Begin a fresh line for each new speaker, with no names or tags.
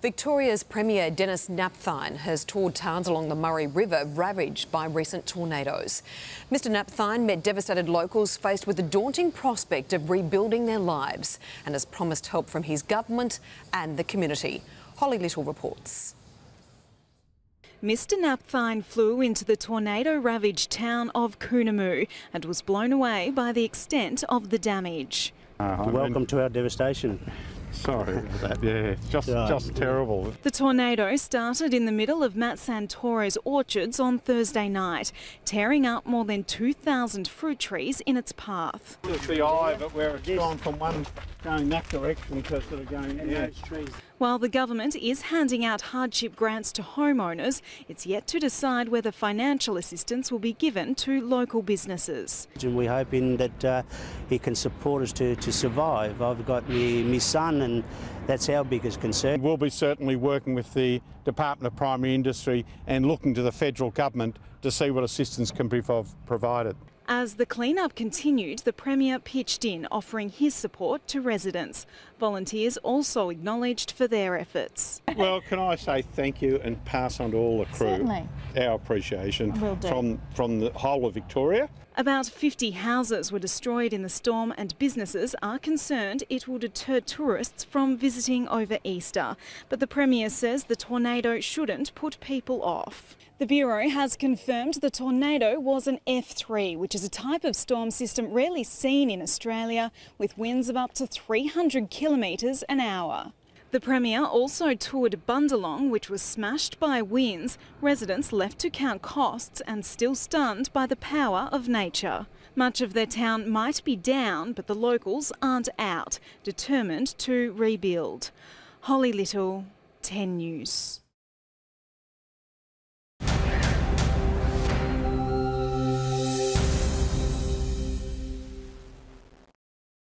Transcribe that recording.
Victoria's Premier Denis Napthine has toured towns along the Murray River ravaged by recent tornadoes. Mr Napthine met devastated locals faced with the daunting prospect of rebuilding their lives and has promised help from his government and the community. Holly Little reports.
Mr Napthine flew into the tornado-ravaged town of Coonamoo and was blown away by the extent of the damage.
Welcome to our devastation.
Sorry about that, yeah, just terrible.
The tornado started in the middle of Matt Santoro's orchards on Thursday night, tearing up more than 2,000 fruit trees in its path.
It's the eye of it where it's gone from one going that direction to sort of going in those trees.
While the government is handing out hardship grants to homeowners, it's yet to decide whether financial assistance will be given to local businesses.
And we're hoping that he can support us to survive. I've got my son, and that's our biggest concern.
We'll be certainly working with the Department of Primary Industry and looking to the federal government to see what assistance can be provided.
As the clean-up continued, the Premier pitched in, offering his support to residents. Volunteers also acknowledged for their efforts.
Well, can I say thank you and pass on to all the crew
Certainly.
Our appreciation from the whole of Victoria.
About 50 houses were destroyed in the storm and businesses are concerned it will deter tourists from visiting over Easter. But the Premier says the tornado shouldn't put people off. The Bureau has confirmed the tornado was an F3, which is a type of storm system rarely seen in Australia, with winds of up to 300 kilometres an hour. The Premier also toured Bundalong, which was smashed by winds, residents left to count costs and still stunned by the power of nature. Much of their town might be down, but the locals aren't out, determined to rebuild. Holly Little, 10 News.